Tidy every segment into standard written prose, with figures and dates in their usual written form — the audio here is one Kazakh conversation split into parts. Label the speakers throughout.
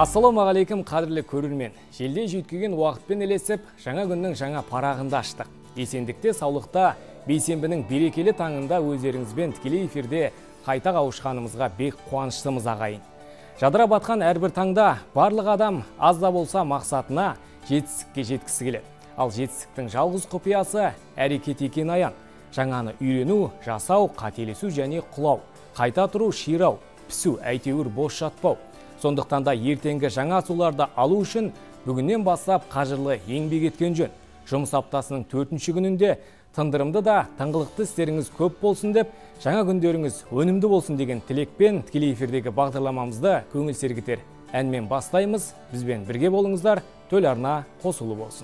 Speaker 1: Ассалаумағалейкум қадірлі көрермен. Желде жүйткіген уақытпен елесіп, жаңа күннің жаңа парағында аштық. Есендікте, саулықта, бейсенбінің берекелі таңында өздеріңізбен тікелей эфирде қайта қауышқанымызға бек қуаныштымыз ағайын. Жадыра батқан әрбір таңда барлық адам аз да болса мақсатына жетістікке жеткісі келеді. Ал жетістіктің жалғыз құпиясы әрекет екен аян. Жаңаны үйрену, жасау, қателесу және құлау. Қайта тұру, ширау, пісу, әйтеуір бос жатпау. Сондықтан да ертеңгі жаңа суларды алу үшін бүгіннен бастап қажырлы еңбек еткен жөн. Жұмыс аптасының 4-ші күнінде тындырымды да тыңғылықты істеріңіз көп болсын деп, жаңа күндеріңіз өнімді болсын деген тілекпен тікелей эфирдегі бағдарламамызды көңіл сергітер әнмен бастаймыз. Бізбен бірге болыңыздар, төл арна қосулы болсын.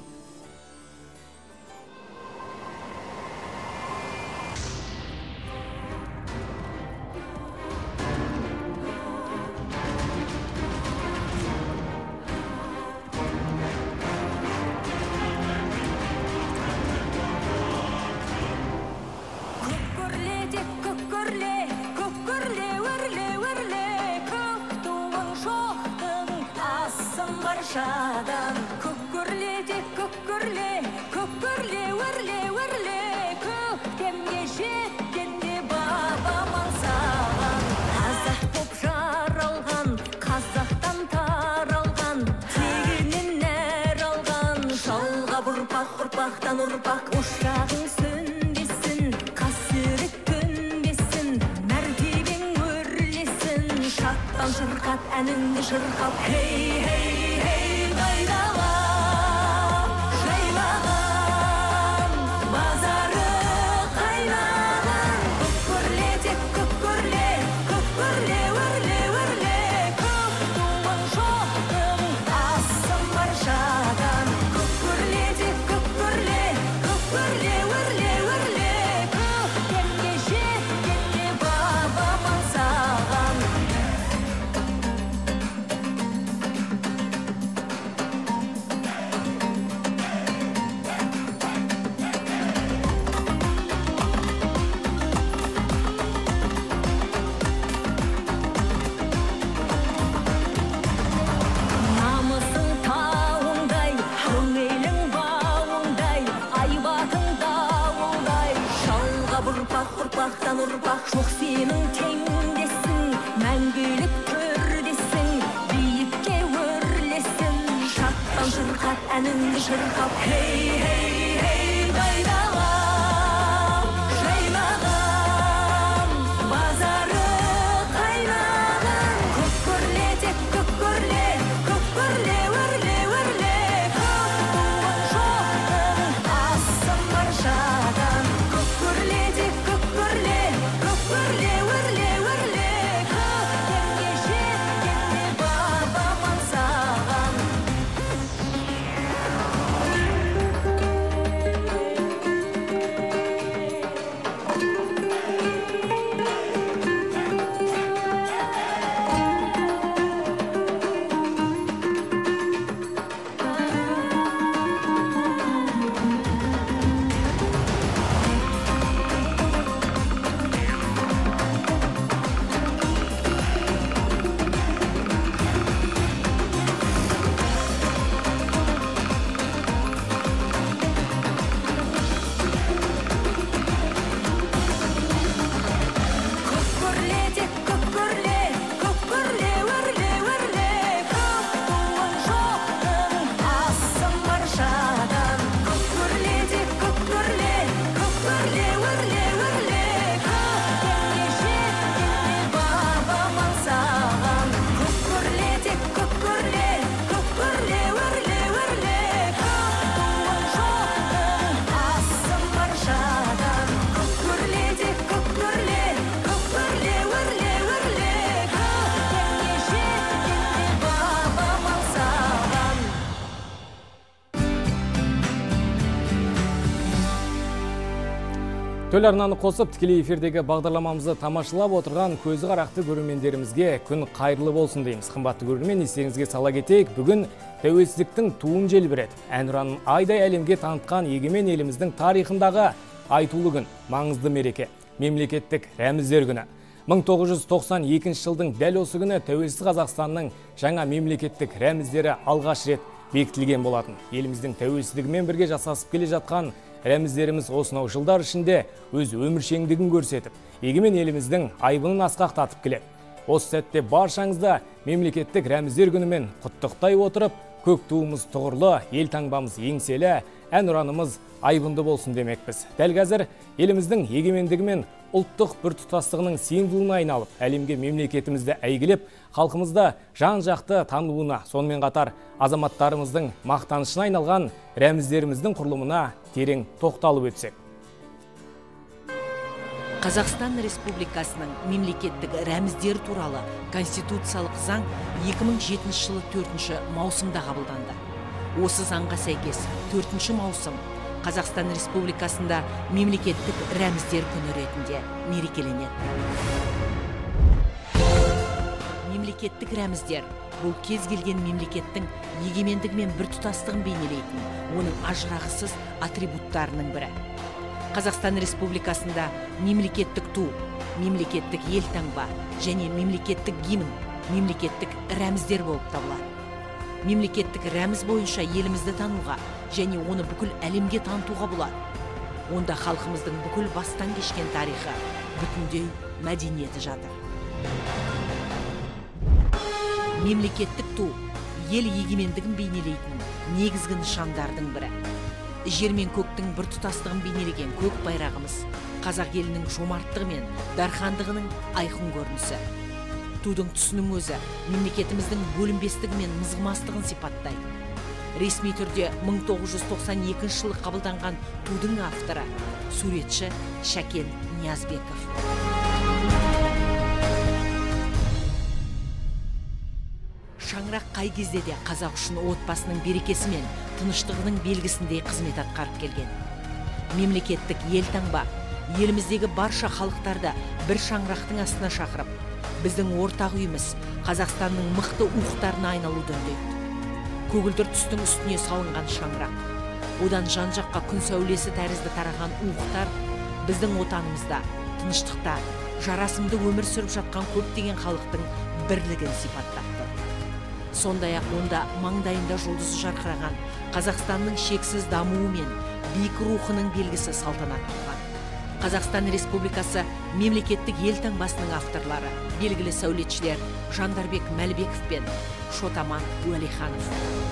Speaker 2: Ұрпақ ұшағың сөнбесін, қасірет төнбесін, мәртебең өрлесін, шаттан шырқат әніңді шырқап. Хей, хей, хей, дайдалам, жайлаған, базары қайнаған. Көккөрле, тек көккөрле, көккөрле, өрле, өрле, көк туың жоқтың асым баршадан. Көккөрле, тек көккөрле, көккөрле, өрле, өрле, көктемге жеткенде бабам аңсаған. Намысың тауыңдай, көңілің бауыңдай, айбатың дауылдай, жалғап ұрпақтан ұрпақ жоқ сенің теңдесің, мәңгілік төрдесің, биікке өрлесің, шаттан шырқат әніңді шырқап. Хей, хей, хей, дайдалам, жайлаған, базары қайнаған. Көккөрле, тек көккөрле, көккөрле, өрле, өрле, көк туың жоқтың асым баршадан. Көккөрле, тек көккөрле, көккөрле, өрле, өрле, көктемге жеткенде бабам аңсаған. Көккөрле, тек көккөрле, көккөрле, өрле, өрле, көк туың жоқтың асым баршадан. Көккөрле, тек көккөрле, көккөрле, өрле, өрле, көктемге жеткенде бабам аңсаған. Көккөрле, тек көккөрле, көккөрле, өрле, өрле, көк туың жоқтың асым баршадан. Көккөрле, тек көккөрле, көккөрле, өрле, өрле, көктемге жеткенде бабам аңсаған.
Speaker 1: Төл арнаны қосып, тікелей эфирдегі бағдарламамызды тамашалап отырған көзі қарақты көрермендерімізге күн қайырлы болсын дейміз. Қымбатты көрермен, естеріңізге сала кетейік, бүгін тәуелсіздіктің туын желбіретіп, әнұранын айдай әлемге танытқан егемен еліміздің тарихындағы айтулы күн, маңызды мереке, мемлекеттік рәміздер күні. 1992 жылдың дәл осы күні тәуелсіз Қазақстанның жаңа мемлекеттік рәміздері алғаш рет бекітілген болатын. Еліміздің тәуелсіздігімен бірге жасасып келе жатқан рәміздеріміз осынау жылдар ішінде өз өміршеңдігін көрсетіп, егемен еліміздің айбынын асқақтатып келеді. Осы сәтте баршаңызды мемлекеттік рәміздер күнімен құттықтай отырып, көк туымыз тұғырлы, ел таңбамыз еңселі, әнұранымыз айбынды болсын демекпіз. Дәл қазір еліміздің егемендігі мен ұлттық біртұтастығының символына айналып, әлемге мемлекетімізді әйгілеп, халқымызда жан-жақты танылуына, сонымен қатар азаматтарымыздың мақтанышына айналған рәміздеріміздің құрылымына терең тоқталып өтсек.
Speaker 3: Қазақстан Республикасының мемлекеттік рәміздері туралы Конституциялық заң 2007 жылы 4 маусымда қабылданды. Осы заңға сәйкес 4 маусым Қазақстан Республикасында мемлекеттік рәміздер күні ретінде мерекеленеді. Мемлекеттік рәміздер бұл кез келген мемлекеттің егемендігі мен біртұтастығын бейнелейтін, оның ажырағысыз атрибуттарының бірі. Қазақстан Республикасында мемлекеттік ту, мемлекеттік елтаңба және мемлекеттік гимн мемлекеттік рәміздер болып табылады. Мемлекеттік рәміз бойынша елімізді тануға және оны бүкіл әлемге танытуға болады. Онда халқымыздың бүкіл бастан кешкен тарихы, бүтіндей мәдениеті жатыр. Мемлекеттік ту ел егемендігін бейнелейтін негізгі нышандардың бірі. Жер мен көктің біртұтастығын бейнелеген көк байрағымыз қазақ елінің жомарттығы мен дархандығының айқын көрінісі. Тудың түсінің өзі мемлекетіміздің бөлінбестігі мен мызғымастығын сипаттайды. Ресми түрде 1992 жылы қабылданған тудың авторы суретші Шәкен Ниязбеков. Шаңырақ қай кезде де қазақ үшін отбасының берекесі мен тыныштығының белгісіндей қызмет атқарып келген. Мемлекеттік елтаңба еліміздегі барша халықтарды бір шаңырақтың астына шақырып, біздің ортақ үйіміз Қазақстанның мықты уықтарына айналуды үндейді. Көгілдір түстің үстіне салынған шаңырақ, одан жан-жаққа күн сәулесі тәрізді тараған уықтар біздің отанымызда, тыныштықта, жарасымды өмір сүріп жатқан көптеген халықтың бірлігін сипаттап тұр. Сондай-ақ онда маңдайында жұлдызы жарқыраған Қазақстанның шексіз дамуы мен биік рухының белгісі салтанат құрған. Қазақстан Республикасы мемлекеттік елтаңбасының авторлары белгілі сәулетшілер Жандарбек Мәлібеков пен Шотаман Уәлиханов.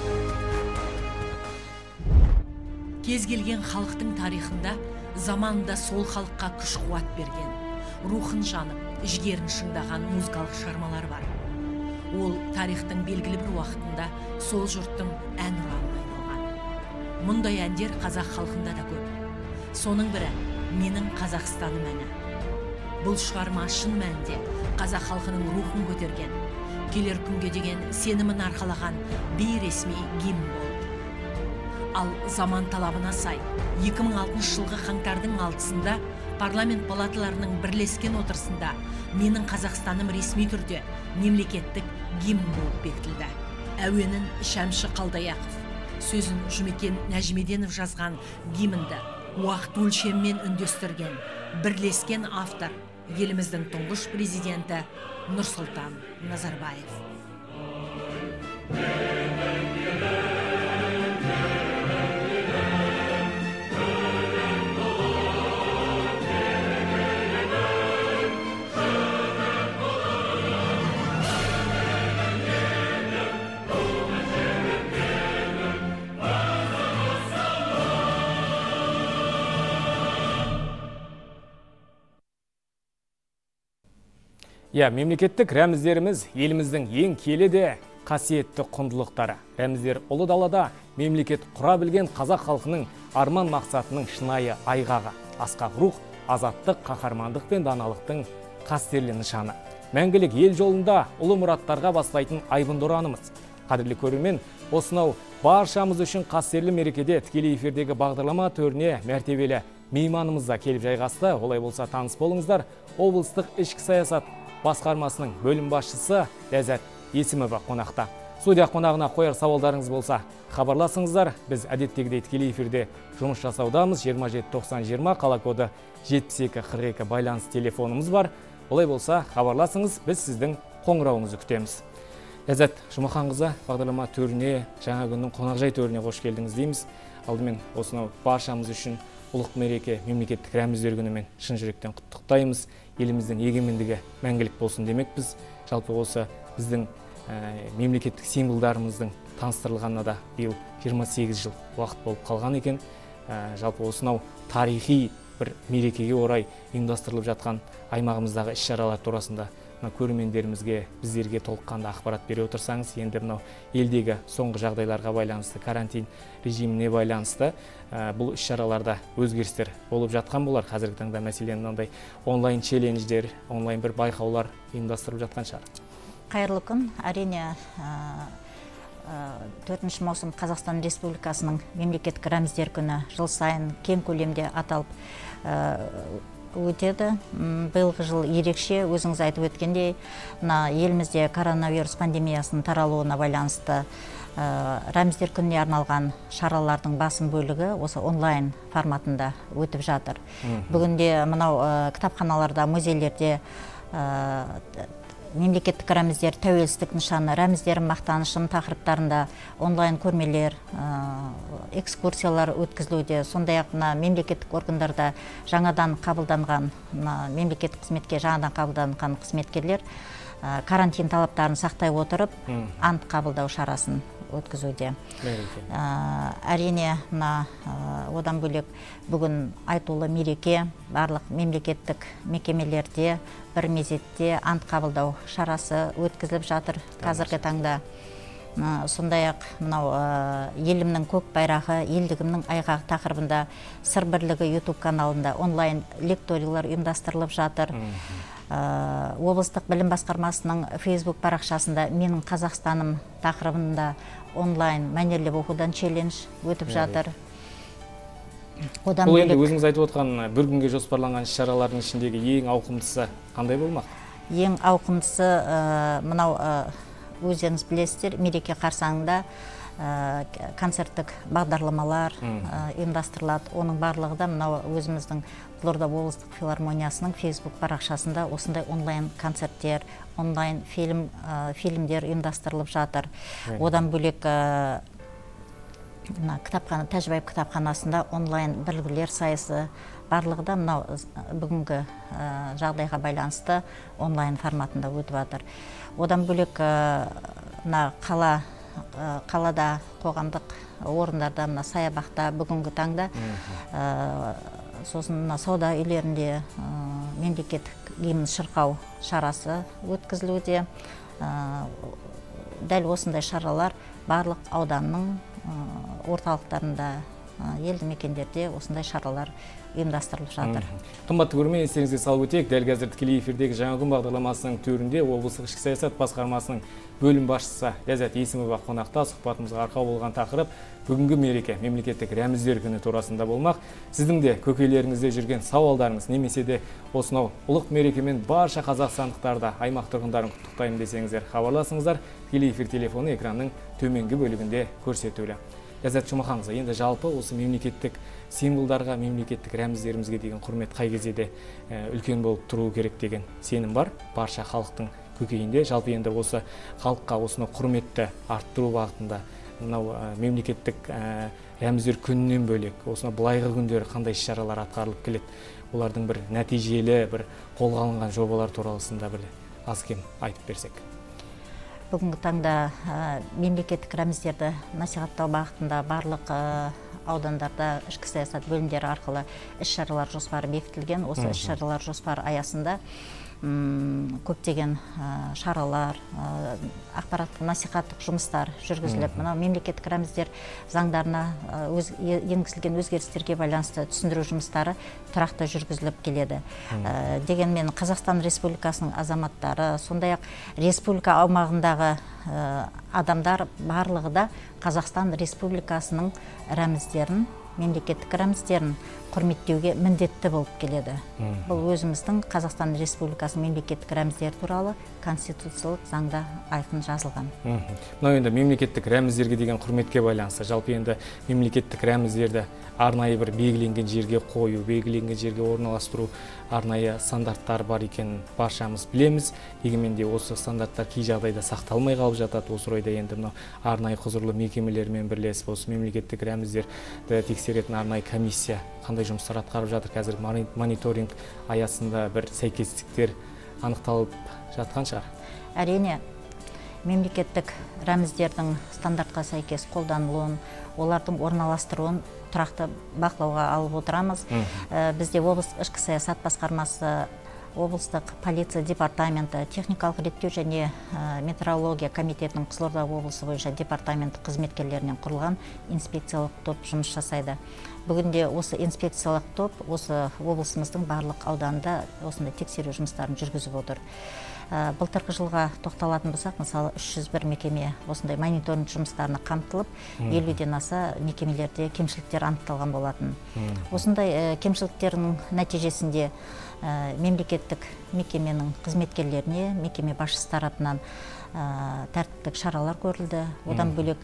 Speaker 3: Кез келген халықтың тарихында заманында сол халыққа күш-қуат берген, рухын жанып, жігерін шыңдаған музыкалық шығармалар бар. Ол тарихтың белгілі бір уақытында сол жұрттың әнұранына айналған. Мұндай әндер қазақ халқында да көп. Соның бірі «Менің Қазақстаным» әні. Бұл шығарма шын мәнінде қазақ халқының рухын көтерген, келер күнге деген сенімін арқалаған бейресми гимн болды. Ал заман талабына сай 2006 жылғы қаңтардың 6-сында парламент палаталарының бірлескен отырысында «Менің Қазақстаным» ресми түрде мемлекеттік гимн болып бекітілді. Әуенін Шәмші Қалдаяқов, сөзін Жұмекен Нәжімеденов жазған гимнді уақыт өлшемімен үндестірген бірлескен автор еліміздің тұңғыш президенті Нұрсұлтан Назарбаев.
Speaker 1: Мемлекеттік рәміздеріміз еліміздің ең киелі де қасиетті құндылықтары. Рәміздер ұлы далада мемлекет құра білген қазақ халқының арман мақсатының шынайы айғағы. Асқақ рух, азаттық, қаһармандық пен даналықтың қастерлі нышаны. Мәңгілік ел жолында ұлы мұраттарға бастайтын айбынды ұранымыз. Қадірлі көрермен, осынау баршамыз үшін қастерлі мерекеде тікелей эфирдегі бағдарлама төріне мәртебелі мейманымыз да келіп жайғасты. Олай болса таныс болыңыздар. Облыстық ішкі саясат басқармасының бөлім басшысы Ләззат Есімова қонақта. Студия қонағына қояр сауалдарыңыз болса, хабарласыңыздар. Біз әдеттегідей тікелей эфирде жұмыс жасаудамыз. 27 90 20 қала коды 72 42 байланыс телефонымыз бар. Олай болса, хабарласыңыз, біз сіздің қоңырауыңызды күтеміз. Ләззат Жұмаханқызы, бағдарлама төріне, жаңа күннің қонақжай төріне қош келдіңіз дейміз. Алдымен осынау баршамыз үшін ұлық мереке мемлекеттік рәміздер күнімен шын жүректен құттықтаймыз. Еліміздің егемендігі мәңгілік болсын демекпіз. Жалпы осы біздің мемлекеттік символдарымыздың таныстырылғанына да биыл 28 жыл уақыт болып қалған екен. Жалпы осынау тарихи бір мерекеге орай ұйымдастырылып жатқан аймағымыздағы іс-шаралар турасында көрермендерімізге, біздерге толыққанды ақпарат бере отырсаңыз, енді мынау елдегі соңғы жағдайларға байланысты, карантин режиміне байланысты бұл іс-шараларда өзгерістер болып жатқан болар. Қазіргі таңда мәселен мынандай онлайн челлендждер, онлайн бір байқаулар ұйымдастырылып жатқан шығар.
Speaker 4: Қайырлы күн. Әрине 4 маусым Қазақстан Республикасының мемлекеттік рәміздер күні жыл сайын кең көлемде аталып өтеді. Биылғы жыл ерекше, өзіңіз айтып өткендей, елімізде коронавирус пандемиясының таралуына байланысты рәміздер күніне арналған шаралардың басым бөлігі осы онлайн форматында өтіп жатыр. Бүгінде мынау кітапханаларда, музейлерде мемлекеттік рәміздер, тәуелсіздік нышаны, рәміздер мақтанышым тақырыптарында онлайн көрмелер, экскурсиялар өткізілуде. Сондай-ақ мемлекеттік органдарда жаңадан қабылданған, мемлекеттік қызметке жаңадан қабылданған қызметкерлер карантин талаптарын сақтай отырып, ант қабылдау шарасын өткізуде. Әрине, одан бөлек бүгін айтулы мереке барлық мемлекеттік мекемелерде бір мезетте ант қабылдау шарасы өткізіліп жатыр қазіргі таңда. Сондай-ақ мынау елімнің көк байрағы, елдігімнің айғағы тақырыбында Сыр бірлігі YouTube каналында онлайн лекториялар ұйымдастырылып жатыр. Облыстық білім басқармасының Facebook парақшасында менің Қазақстаным тақырыбында онлайн мәнерлеп оқудан челлендж өтіп жатыр.
Speaker 1: Бұл енді өзіңіз айтып отқан бір күнге жоспарланған шаралардың ішіндегі ең ауқымдысы қандай болмақ?
Speaker 4: Ең ауқымдысы мынау өздеріңіз білесіздер, мереке қарсаңында концерттік бағдарламалар ұйымдастырылады. Оның барлығы да мынау өзіміздің Қызылорда облыстық филармониясының Facebook парақшасында осындай онлайн концерттер, онлайн фильмдер ұйымдастырылып жатыр. Одан бөлек Тәжібаев кітапханасында онлайн білгілер сайысы барлығы да мынау бүгінгі жағдайға байланысты онлайн форматында өтіп жатыр. Одан бөлек қалада, қоғамдық орындарда, саябақта бүгінгі таңда, сосын сауда үйлерінде мемлекеттік гимн шырқау шарасы өткізілуде. Дәл осындай шаралар барлық ауданның орталықтарында, елді мекендерде осындай шаралар ұйымдастырылып жатыр.
Speaker 1: Қымбатты көрермен, естеріңізге салып өтейік, дәл қазір тікелей эфирдегі жаңа күн бағдарламасының төрінде облыстық ішкі саясат басқармасының бөлім басшысы Ләззат Есімова қонақта. Сұхбатымызға арқау болған тақырып бүгінгі мереке мемлекеттік рәміздер күні турасында болмақ. Сіздің де көкейлеріңізде жүрген сауалдарыңыз немесе де осынау ұлық мерекемен барша қазақстандықтарды, аймақ тұрғындарын құттықтаймын десеңіздер, хабарласыңыздар. Тікелей эфир телефоны экранның төменгі бөлігінде көрсетілуде. Ләззат Жұмаханқызы, енді жалпы осы мемлекеттік символдарға, мемлекеттік рәміздерімізге деген құрмет қай кезде де үлкен болып тұру керек деген сенім бар барша халықтың көкейінде. Жалпы енді осы халыққа осыны құрметті арттыру бағытында мынау мемлекеттік рәміздер күнінен бөлек осыны былайғы күндері қандай іс-шаралар атқарылып келеді, олардың бір нәтижелі, бір қолға алынған жобалар турасында бір аз кем айтып берсек.
Speaker 4: Бүгінгі таңда мемлекеттік рәміздерді насихаттау бағытында барлық аудандарда ішкі саясат бөлімдері арқылы іс-шаралар жоспары бекітілген. Осы іс-шаралар жоспары аясында көптеген шаралар, ақпараттық насихаттық жұмыстар жүргізіліп, мынау мемлекеттік рәміздер заңдарына енгізілген өзгерістерге байланысты түсіндіру жұмыстары тұрақты жүргізіліп келеді. Дегенмен Қазақстан Республикасының азаматтары, сондай-ақ республика аумағындағы адамдар барлығы да Қазақстан Республикасының рәміздерін, мемлекеттік рәміздерін құрметтеуге міндетті болып келеді. Бұл өзіміздің Қазақстан Республикасының мемлекеттік рәміздері туралы конституциялық заңда айқын жазылған.
Speaker 1: Мынау енді мемлекеттік рәміздерге деген құрметке байланысты. Жалпы енді мемлекеттік рәміздерді арнайы бір белгіленген жерге қою, белгіленген жерге орналастыру арнайы стандарттар бар екенін баршамыз білеміз. Дегенмен де осы стандарттар кей жағдайда сақталмай қалып жатады. Осы орайда енді мынау арнайы құзырлы мекемелермен бірлесіп осы мемлекеттік рәміздерді тексеретін арнайы комиссия қандай жұмыстар атқарып жатыр? Қазір мониторинг аясында бір сәйкестіктер анықталып жатқан шығар.
Speaker 4: Әрине, мемлекеттік рәміздердің стандартқа сәйкес қолданылуын, олардың орналастыруын тұрақты бақылауға алып отырамыз. Бізде облыстық ішкі саясат басқармасы, облыстық полиция департаменті, техникалық реттеу және метеорология комитетінің Қызылорда облысы бойынша департаменті қызметкерлерінен құрылған инспекциялық топ жұмыс жасайды. Бүгінде осы инспекциялық топ осы облысымыздың барлық ауданында осындай тексеру жұмыстарын жүргізіп отыр. Былтырғы жылға тоқталатын болсақ, мысалы 301 мекеме осындай мониторинг жұмыстарына қамтылып, 50-ден аса мекемелерде кемшіліктер анықталған болатын. Осындай кемшіліктердің нәтижесінде мемлекеттік мекеменің қызметкерлеріне мекеме басшысы тарапынан тәртіптік шаралар көрілді. Одан бөлек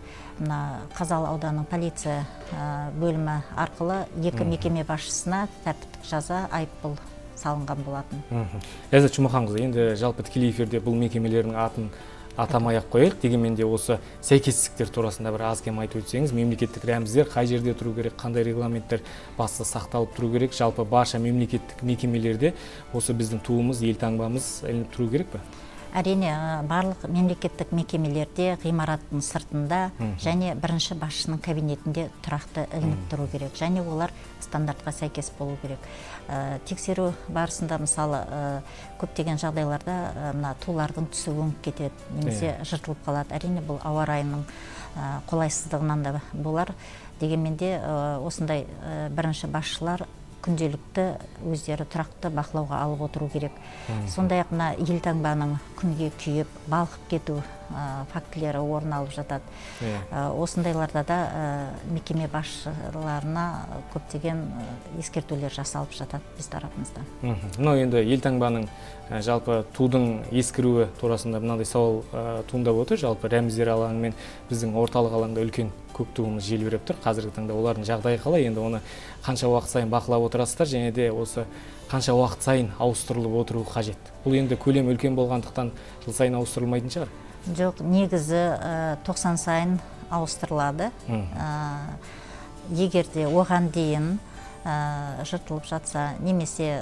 Speaker 4: Қазалы ауданының полиция бөлімі арқылы екі мекеме басшысына тәртіптік жаза, айыппұл салынған болатын.
Speaker 1: Ләззат Жұмаханқызы, енді жалпы тікелей эфирде бұл мекемелердің атын атамай-ақ қояйық. Дегенмен де осы сәйкестіктер турасында бір аз кем айтып өтсеңіз, мемлекеттік рәміздер қай жерде тұру керек, қандай регламенттер басты сақталып тұру керек, жалпы барша мемлекеттік мекемелерде осы біздің туымыз, елтаңбамыз ілініп тұру керек пе?
Speaker 4: Әрине, барлық мемлекеттік мекемелерде ғимараттың сыртында және бірінші басшының кабинетінде тұрақты ілініп тұру керек. Және олар стандартқа сәйкес болу керек. Тексеру барысында, мысалы, көптеген жағдайларда тулардың түсі өңіп кетеді, немесе жыртылып қалады. Әрине, бұл ауа райының қолайсыздығынан да болар. Дегенмен де осындай бірінші басшылар күнделікті өздері тұрақты бақылауға алып отыру керек. Сондай-ақ елтаңбаның күнге күйіп, балқып кету фактілері орын алып жатады. Осындайларда да мекеме басшыларына көптеген ескертулер жасалып жатады біз тарапымызда.
Speaker 1: Мынау енді елтаңбаның жалпы тудың ескіруі турасында мынандай сауал туындап отыр. Жалпы рәміздер алаңы мен біздің орталық алаңда үлкен көк туымыз желбіреп тұр. Қазіргі таңда олардың жағдайы қалай? Енді оны қанша уақыт сайын бақылап отырасыздар, және де осы қанша уақыт сайын ауыстырылып отыру қажет? Бұл енді көлем үлкен болғандықтан жыл сайын ауыстырылмайтын шығар?
Speaker 4: Жоқ, негізі 90 сайын ауыстырылады. Егер де оған дейін жыртылып жатса, немесе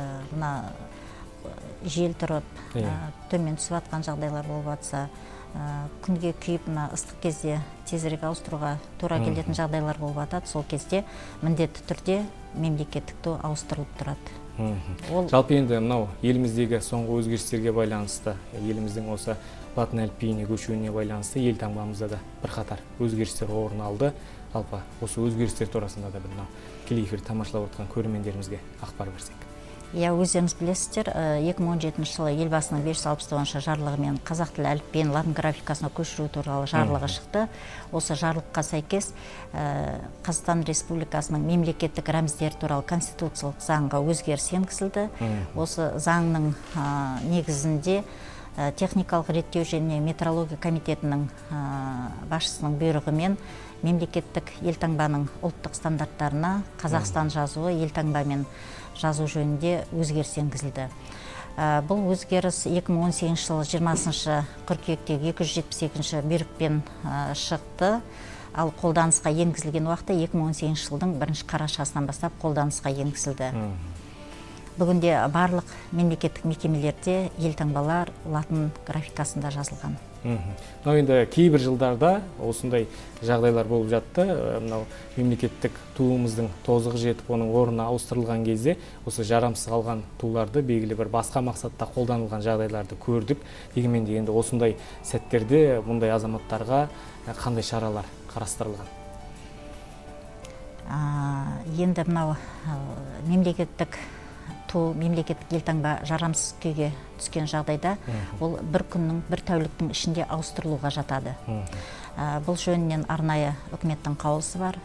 Speaker 4: жел тұрып, төмен түсіп атқан жағдайлар болып жатса, күнге күйіп, ыстық кезде тезірек ауыстыруға тура келетін жағдайлар болып жатады. Сол кезде міндетті түрде мемлекеттік ту ауыстырылып тұрады.
Speaker 1: Жалпы енді мынау еліміздегі соңғы өзгерістерге байланысты, еліміздің осы латын әліпбиіне көшуіне байланысты елтаңбамызда да бірқатар өзгерістер орын алды. Жалпы осы өзгерістер турасында да мынау тікелей эфирді тамашалап отырған көрермендерімізге ақпар берсек.
Speaker 4: Өздеріңіз білесіздер, 2017 жылы елбасының 569 жарлығымен қазақ тілі әліпбиін латын графикасына көшіру туралы жарлығы шықты. Осы жарлыққа сәйкес Қазақстан Республикасының мемлекеттік рәміздер туралы конституциялық заңға өзгеріс енгізілді. Осы заңның негізінде техникалық реттеу және метеорология комитетінің басшысының бұйрығымен мемлекеттік елтаңбаның ұлттық стандарттарына Қазақстан жазуы елтаңбамен жазу жөнінде өзгеріс енгізілді. Бұл өзгеріс 2018 жылы 20 қыркүйектегі 272 бұйрықпен шықты. Ал қолданысқа енгізілген уақыты 2018 жылдың 1 қарашасынан бастап қолданысқа енгізілді. Бүгінде барлық мемлекеттік мекемелерде елтаңбалар латын графикасында жазылған.
Speaker 1: Мынау енді кейбір жылдарда осындай жағдайлар болып жатты. Мынау мемлекеттік туымыздың тозығы жетіп, оның орнына ауыстырылған кезде осы жарамсыз қалған туларды белгілі бір басқа мақсатта қолданылған жағдайларды көрдік. Дегенмен де енді осындай сәттерде мұндай азаматтарға қандай шаралар қарастырылған?
Speaker 4: Енді мынау мемлекеттік елтаңба жарамсыз күйге түскен жағдайда ол бір күннің, бір тәуліктің ішінде ауыстырылуға жатады. Бұл жөнінен арнайы үкіметтің қаулысы бар,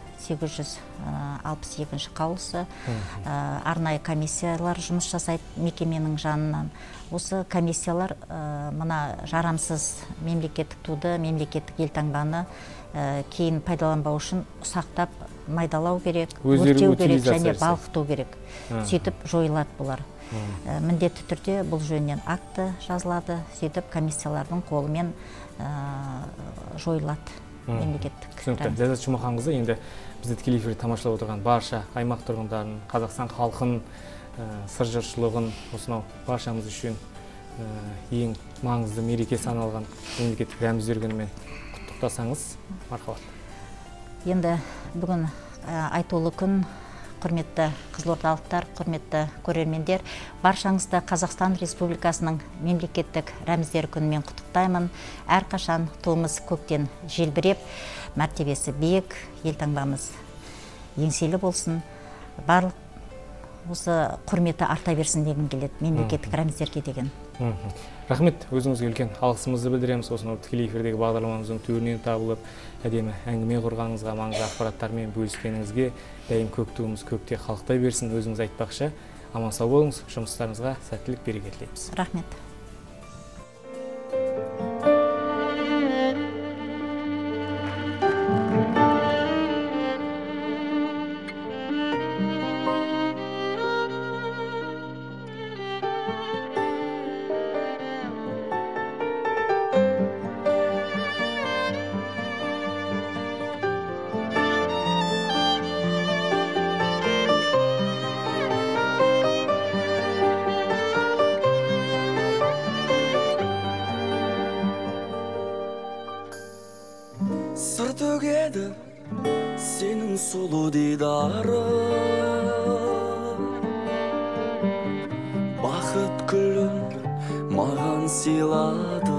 Speaker 4: 862 қаулысы. Арнайы комиссиялар жұмыс жасайды мекеменің жанынан. Осы комиссиялар мына жарамсыз мемлекеттік туды, мемлекеттік елтаңбаны кейін пайдаланбау үшін ұсақтап майдалау керек,
Speaker 1: Өздері
Speaker 4: өртеу керек
Speaker 1: утилизация
Speaker 4: және
Speaker 1: жасайды.
Speaker 4: балқыту керек. Сөйтіп жойылады бұлар. Міндетті түрде бұл жөнінен акті жазылады, сөйтіп комиссиялардың қолымен жойылады мемлекеттік.
Speaker 1: Түсінікті. Ләззат Жұмаханқызы, енді бізді тікелей эфирде тамашалап отырған барша аймақ тұрғындарын, Қазақстан халқын, сыр жұртшылығын, осынау баршамыз үшін ең маңызды мереке саналған мемлекеттік рәміздер күнімен құттықтасаңыз, мархабат.
Speaker 4: Енді бүгін айтулы күн, құрметті қызылордалықтар, құрметті көрермендер, баршаңызды Қазақстан Республикасының мемлекеттік рәміздер күнімен құттықтаймын. Әрқашан туымыз көктен желбіреп, мәртебесі биік, елтаңбамыз еңселі болсын. Барлық осы құрметі арта берсін дегім келеді, мемлекеттік рәміздерге деген.
Speaker 1: Рахмет, өзіңізге үлкен алғысымызды білдіреміз. Осынау тікелей эфирдегі бағдарламамыздың төрінен табылып, әдемі әңгіме құрғаныңызға, маңызды ақпараттармен бөліскеніңізге, дәйім көк туымыз көкте қалықтай берсін. Өзіңіз айтпақшы, аман сау болыңыз, жұмыстарыңызға сәттілік, береке тілейміз.
Speaker 4: Рахмет.
Speaker 5: Сыр төгеді сенің сұлу дидарың, бақыт күлін маған сыйлады.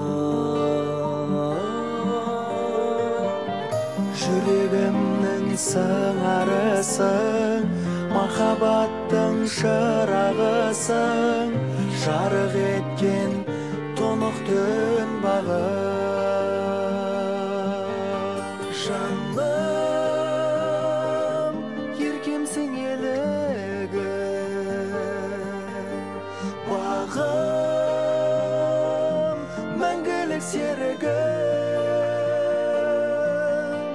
Speaker 5: Жүрегімнің сыңарысың, махаббаттың шырағысың, жарық еткен тұнық түн бағы. Жаным, еркемсің елігім, бағым, мәңгілік серігім.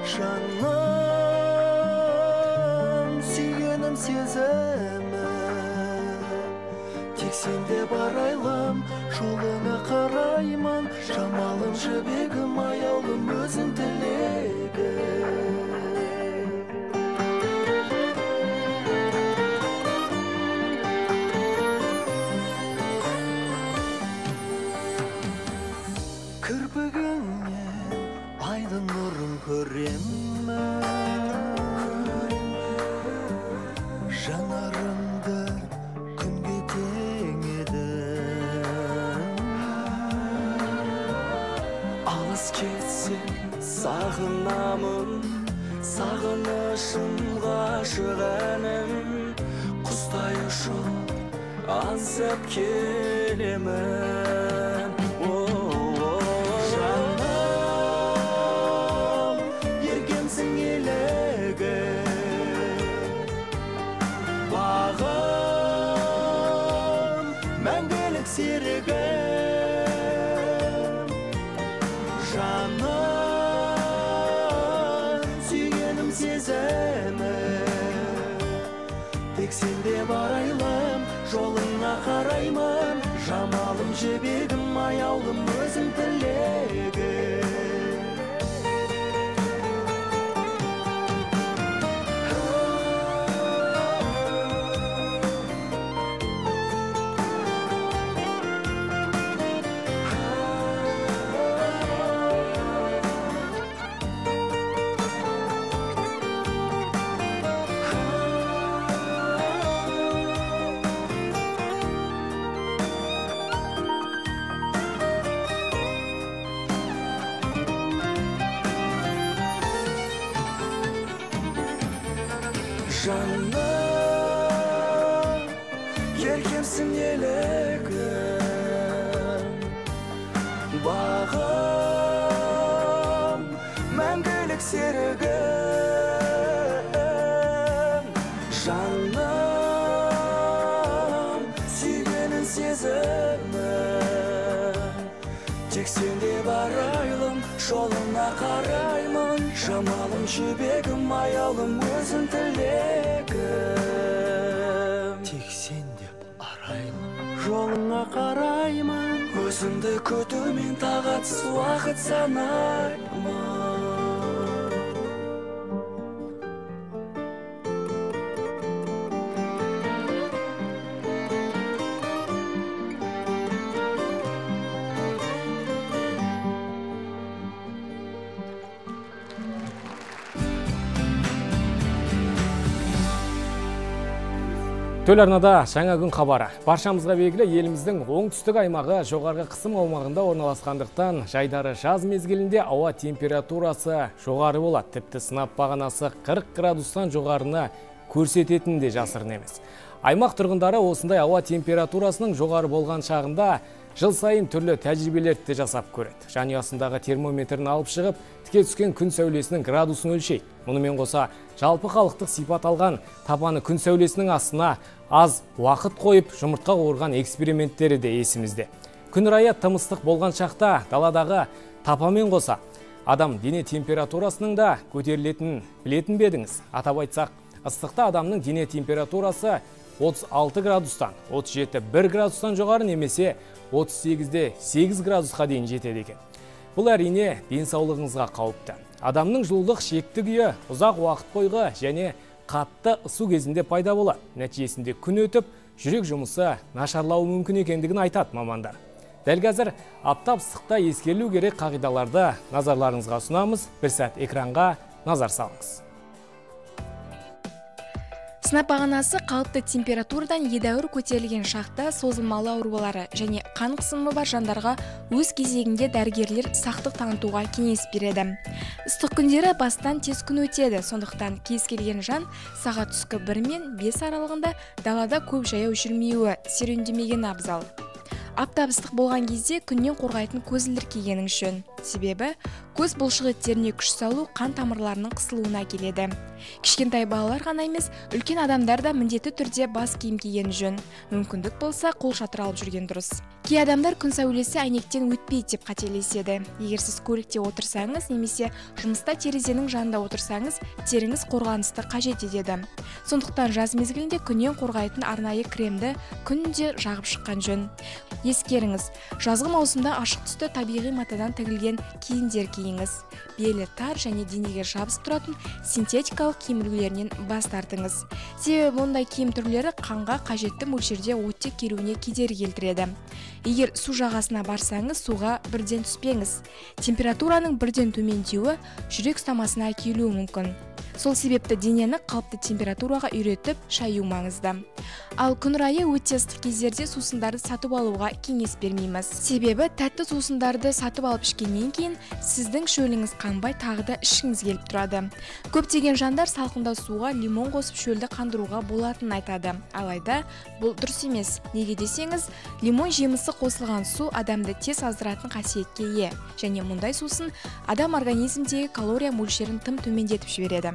Speaker 5: Жаным, сүйгенім сезімім, тек сенде бар айлым, жолыңа қараймын. Жамалым, жібегім, аяулым, өзің тілегім. Кірпігіңнен айдың нұрын көремін, жанарыңды күнге теңедің. Алыс кетсем сағынамын, сағынышым ғашық әнім, құстай ұшып аңсап келемін. Жаным, еркемсің елігім, бағым, мәңгілік серігім. Жаным, сүйгенім сезімім, тек сенде бар айлым, жолыңа қараймын. Жамалым, жібегім, аяулым, өзің тілегім. Жаным, еркемсің елігім, бағым, мәңгілік серігім. Жаным, сүйгенін сезімім, тек сенде бар айлым, жолыңа қараймын. Жамалым, жібегім, аялым, өзің тілегім. Тек сен деп арайлым, жолыңа қараймын. Өзіңді күтумен тағатсыз уақыт санаймын.
Speaker 1: Телеарнада жаңа күн хабары. Баршамызға белгілі, еліміздің оңтүстік аймағы жоғарғы қысым аумағында орналасқандықтан жайдары жаз мезгілінде ауа температурасы жоғары болады. Тіпті сынап бағанасы 40 градустан жоғарыны көрсететін де жасырын емес. Аймақ тұрғындары осындай ауа температурасының жоғары болған шағында жыл сайын түрлі тәжірибелерді де жасап көреді. Жанұясындағы термометрін алып шығып, тіке түскен күн сәулесінің градусын өлшейді. Мұнымен қоса, жалпы халықтық сипат алған табаны күн сәулесінің астына аз уақыт қойып, жұмыртқа қуырған эксперименттері де есімізде. Күн райы тым ыстық болған шақта даладағы тапамен қоса, адам дене температурасының да көтерілетінін білетін бе едіңіз? Атап айтсақ, ыстықта адамның дене температурасы 36 градустан 37-1 градустан жоғары немесе 38-де 8 градусқа дейін жетеді екен. Бұл әрине денсаулығыңызға қауіпті. Адамның жылулық шекті күйі ұзақ уақыт бойғы және қатты ысу кезінде пайда болады. Нәтижесінде күн өтіп, жүрек жұмысы нашарлауы мүмкін екендігін айтады мамандар. Дәл қазір аптап ыстықта ескерілу керек қағидаларды назарларыңызға ұсынамыз. Bir сәт экранға назар салыңыз.
Speaker 6: Сынап бағанасы қалыпты температурадан едәуір көтерілген шақта созылмалы аурулары және қан қысымы бар жандарға өз кезегінде дәрігерлер сақтық танытуға кеңес береді. Ыстық күндері бастан тез күн өтеді, сондықтан кез келген жан сағат түскі 1 мен 5 аралығында далада көп жаяу жүрмеуі, серуендемеген абзал. Аптап ыстық болған кезде күннен қорғайтын көзілдір кигенің жөн. Себебі көз бұлшық еттеріне күш салу қан тамырларының қысылуына келеді. Кішкентай балалар ғана емес, үлкен адамдар да міндетті түрде бас киім киген жөн. Мүмкіндік болса, қол шатыр алып жүрген дұрыс. Кей адамдар күн сәулесі әйнектен өтпейді деп қателеседі. Егер сіз көлікте отырсаңыз немесе жұмыста терезенің жанында отырсаңыз, теріңіз қорғанысты қажет етеді. Сондықтан жаз мезгілінде күннен қорғайтын арнайы кремді күнде жағып шыққан жөн. Ескеріңіз, жазғы маусымда ашық түсті табиғи матадан тігілген киімдер киіңіз. Белі тар және денеге жабысып тұратын синтетикалық киім үлгілерінен бас тартыңыз. Себебі мұндай киім түрлері қанға қажетті мөлшерде оттек келуіне кедергі келтіреді. Егер су жағасына барсаңыз, суға бірден түспеңіз. Температураның бірден төмендеуі жүрек ұстамасына әкелуі мүмкін. Сол себепті денені қалыпты температураға үйретіп шаю маңызды. Ал күн райы өте ыстық кездерде сусындарды сатып алуға кеңес бермейміз. Себебі тәтті сусындарды сатып алып ішкеннен кейін сіздің шөліңіз қанбай тағы да ішіңіз келіп тұрады. Көптеген жандар салқындау суға лимон қосып шөлді қандыруға болатынын айтады. Алайда бұл дұрыс емес. Неге десеңіз, лимон жемісі қосылған су адамды тез аздыратын қасиетке ие, және мұндай сусын адам организмдегі калория мөлшерін тым төмендетіп жібереді.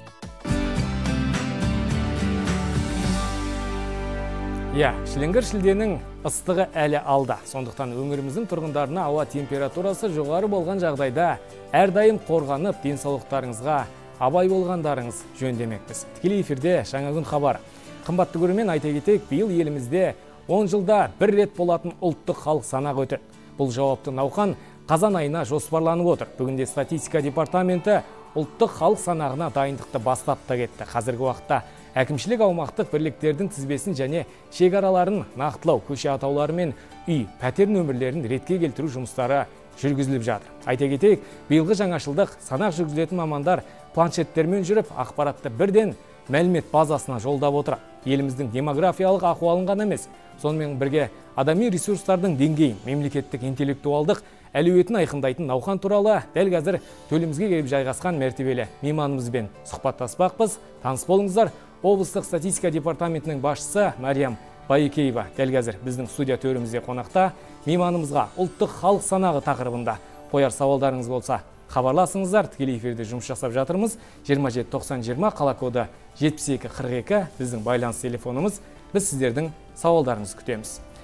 Speaker 1: Шіліңгір шілденің ыстығы әлі алда. Сондықтан өңіріміздің тұрғындарына ауа температурасы жоғары болған жағдайда әрдайым қорғанып, денсаулықтарыңызға абай болғандарыңыз жөн демекпіз. Тікелей эфирде жаңа күн хабары. Қымбатты көрермен, айта кетейік, биыл елімізде 10 жылда бір рет болатын ұлттық халық санағы өтеді. Бұл жауапты науқан қазан айына жоспарланып отыр. Бүгінде статистика департаменті ұлттық халық санағына дайындықты бастап та кетті. Қазіргі уақытта әкімшілік аумақтық бірліктердің тізбесін және шекараларын нақтылау, көше атаулары мен үй, пәтер нөмірлерін ретке келтіру жұмыстары жүргізіліп жатыр. Айта кетейік, биылғы жаңашылдық санақ жүргізілетін мамандар планшеттермен жүріп, ақпаратты бірден мәлімет базасына жолдап отыр. Еліміздің демографиялық ахуалын ғана емес, сонымен бірге адами ресурстардың деңгейін, мемлекеттік интеллектуалдық әлеуетін айқындайтын науқан туралы дәл қазір төлімізге келіп жайғасқан мәртебелі мейманымызбен сұхбаттаспақпыз. Таныс болыңыздар. Облыстық статистика департаментінің басшысы Мариям Байекеева дәл қазір біздің студия төрімізде қонақта. Мейманымызға ұлттық халық санағы тақырыбында қояр сауалдарыңыз болса, хабарласыңыздар. Тікелей эфирде жұмыс жасап жатырмыз. 27 90 20 қала коды 72 42 біздің байланыс телефонымыз. Біз сіздердің сауалдарыңызды күтеміз.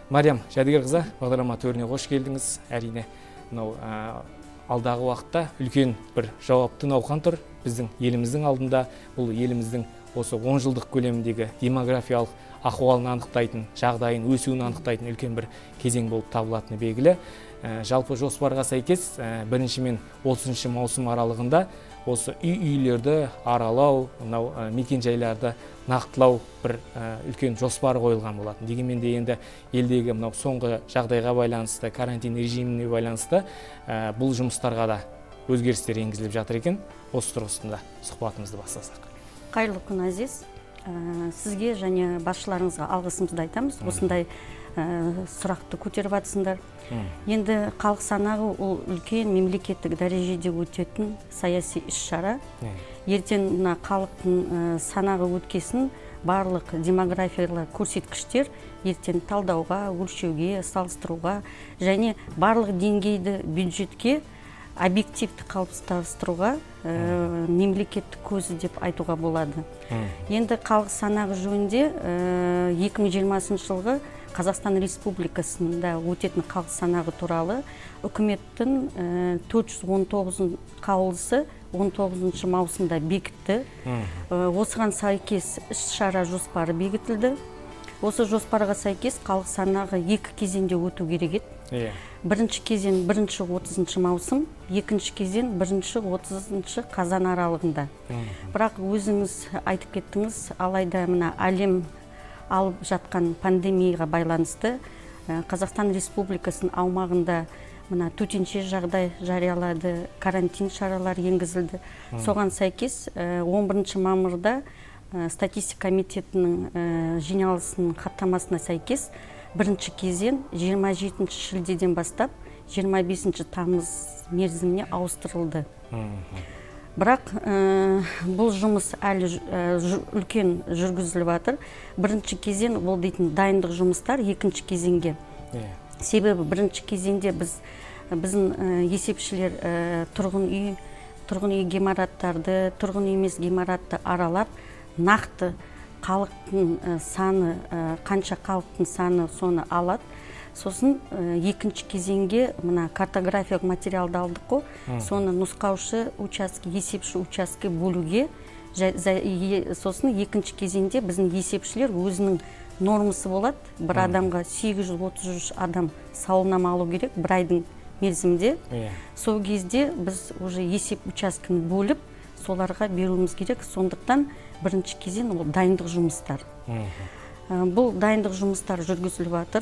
Speaker 1: Мариям Жәдігерқызы, бағдарлама төріне қош келдіңіз. Әрине, мынау алдағы уақытта үлкен бір жауапты науқан тұр біздің еліміздің алдында. Бұл еліміздің осы 10 жылдық көлеміндегі демографиялық ахуалын анықтайтын, жағдайын, өсуін анықтайтын үлкен бір кезең болып табылатыны белгілі. Жалпы жоспарға сәйкес 1 мен 30 маусым аралығында осы үйлерді аралау, мекенжайларды нақтылау бір үлкен жоспар қойылған болатын. Дегенмен де енді елдегі соңғы жағдайға байланысты, карантин режиміне байланысты бұл жұмыстарға да өзгерістер енгізіліп жатыр екен. Осы тұрғысында сұхбатымызды бастасақ.
Speaker 7: Қайырлы күн, Азиз. Сізге және басшыларыңызға алғысымызды айтамыз. Осындай сұрақты көтеріп жатсыңдар. Енді халық санағы ол үлкен мемлекеттік дәрежеде өтетін саяси іс-шара. Ертең халықтың санағы өткесін барлық демографиялық көрсеткіштер ертең талдауға, өлшеуге, салыстыруға және барлық деңгейді бюджетке объективті қалыптастыруға мемлекеттік көзі деп айтуға болады. Енді халық санағы жөнінде 2020 жылғы Қазақстан Республикасында өтетін халық санағы туралы үкіметтің 419 қаулысы 19 маусымда бекітті. Осыған сәйкес іс-шара жоспары бекітілді. Осы жоспарға сәйкес халық санағы 2 кезеңде өту керек еді. Бірінші кезең 1-30 маусым, екінші кезең 1-30 қазан аралығында. Бірақ өзіңіз айтып кеттіңіз, алайда мына әлем алып жатқан пандемияға байланысты Қазақстан Республикасының аумағында мына төтенше жағдай жариялады, карантин шаралары енгізілді. Соған сәйкес 11 мамырда статистика комитетінің жиналысының хаттамасына сәйкес бірінші кезең 27 шілдеден бастап 25 тамыз мерзіміне ауыстырылды. Бірақ бұл жұмыс әлі үлкен жүргізіліп жатыр. Бірінші кезең бұл дейтін дайындық жұмыстар екінші кезеңге. Себебі бірінші кезеңде біздің есепшілер тұрғын үй ғимараттарды, тұрғын емес ғимаратты аралап, нақты халықтың саны, қанша халықтың саны соны алады. Сосын екінші кезеңге мына картографиялық материалды алдық қой, соны нұсқаушы участке, есепші участке бөлуге. Сосын екінші кезеңде біздің есепшілер өзінің нормасы болады. Бір адамға 833 адам сауалнама алу керек бір айдың мерзімде. Сол кезде біз уже есеп учаскені бөліп, соларға беруіміз керек. Сондықтан бірінші кезең ол дайындық жұмыстар. Бұл дайындық жұмыстар жүргізіліп жатыр.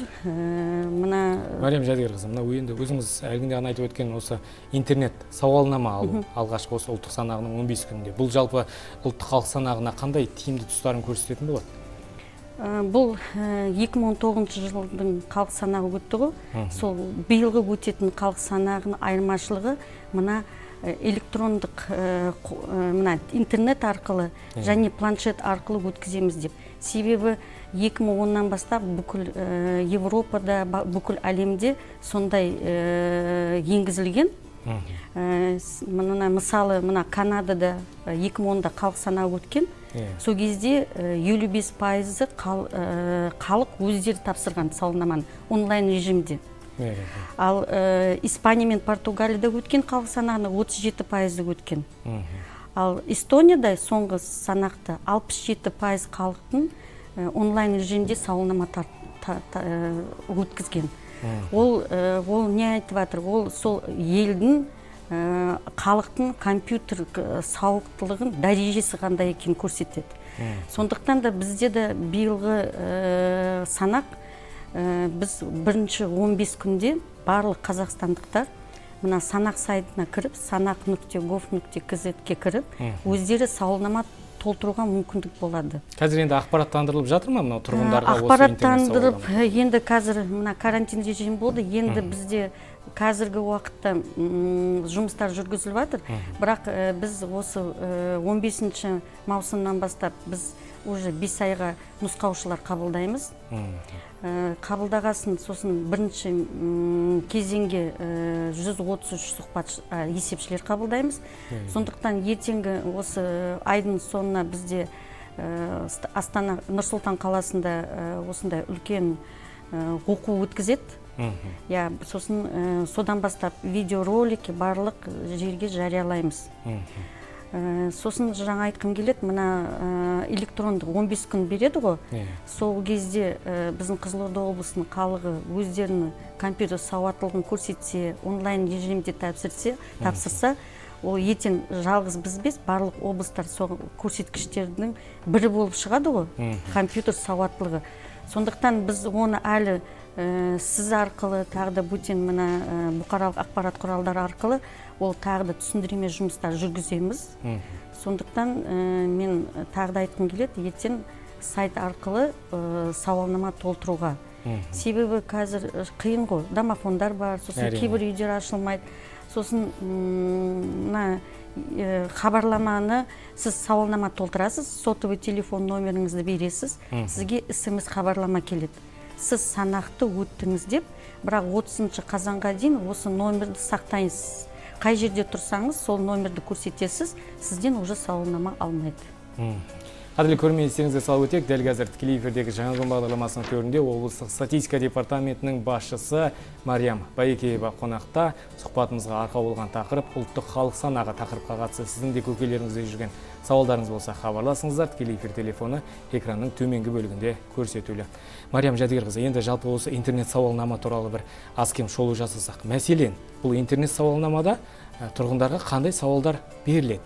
Speaker 1: Мариям Жәдігерқызы, енді өзіңіз әлгінде ғана айтып өткен осы интернет сауалнама алу алғашқы осы ұлттық санағының 15 күнінде. Бұл жалпы ұлттық халық санағына қандай тиімді тұстарын көрсететін болады?
Speaker 7: Бұл 2019 жылдың халық санағы өтті ғой. Сол биылғы өтетін халық санағының айырмашылығы мына электрондық интернет арқылы және планшет арқылы өткіземіз деп. Себебі 2010-нан бастап бүкіл Европада, бүкіл әлемде сондай енгізілген. Мысалы, Канадада 2010-да халық санағы өткен. Сол кезде 55% халық өздері тапсырған сауалнаманы онлайн режимде. Ал Испания мен Португалияда өткен халық санағына 37% өткен. Ал Эстонияда соңғы санақты 67% халықтың онлайн режимде сауалнама өткізген. Ол не айтып жатыр? Ол сол елдің халықтың компьютер сауықтылығын дәрежесі қандай екенін көрсетеді. Сондықтан да бізде де биылғы санақ біз бірінші 15 күнде барлық қазақстандықтар мына санақ сайтына кіріп, sanaq.gov.kz-ке кіріп, өздері сауалнама толтыруға мүмкіндік болады.
Speaker 1: Қазір енді ақпараттандырылып жатыр ма мынау тұрғындарға осы
Speaker 7: ақпараттандырып, енді қазір мына карантин режимі болды, енді бізде қазіргі уақытта жұмыстар жүргізіліп жатыр. Бірақ біз осы 15 маусымнан бастап біз уже 5 айға нұсқаушылар қабылдаймыз. Қабылдағасын сосын бірінші кезеңге 133 сұхбат есепшілер қабылдаймыз. Сондықтан ертеңгі осы айдың соңына бізде Астана, Нұр-Сұлтан қаласында осындай үлкен оқу өткізеді. Я сосын содан бастап видеоролики барлық жерге жариялаймыз. Сосын жаңа айтқым келеді, мына электрондық 15 күн береді ғой. Сол кезде біздің Қызылорда облысының халқы өздерінің компьютер сауаттылығын көрсетсе, онлайн режимде тапсырса, ол ертең жалғыз біз бес барлық облыстар сол көрсеткіштердің бірі болып шығады ғой, компьютер сауаттылығы. Сондықтан біз оны әлі сіз арқылы, тағы да бөтен мына бұқаралық ақпарат құралдары арқылы ол тағы да түсіндірме жұмыстар жүргіземіз. Сондықтан мен тағы да айтқым келеді, ертең сайт арқылы сауалнама толтыруға. Себебі қазір қиын ғой, домофондар бар, сосын кейбір үйдер ашылмайды. Сосын хабарламаны сіз сауалнама толтырасыз, сотовый телефон номеріңізді бересіз, сізге SMS хабарлама келеді. Сіз санақты өттіңіз деп, бірақ 30 қазанға дейін осы номерді сақтайсыз. Қай жерде тұрсаңыз, сол номерді көрсетесіз, сізден уже сауалнама алмайды.
Speaker 1: Қадірлі көрермен, естеріңізге салып өтейік, дәл қазір тікелей эфирдегі жаңа күн бағдарламасының төрінде облыстық статистика департаментінің басшысы Мариям Байекеева қонақта. Сұхбатымызға арқау болған тақырып ұлттық халық санағы тақырыпқа қатысты. Сіздің де көкейлеріңізде жүрген сауалдарыңыз болса, хабарласыңыздар. Тікелей эфир телефоны экранның төменгі бөлігінде көрсетулі. Мариям Жадыгерқызы, енді жалпы осы интернет сауалнама туралы бір аз-кем шолу жасасақ. Мәселен, бұл интернет сауалнамада тұрғындарға қандай сауалдар беріледі?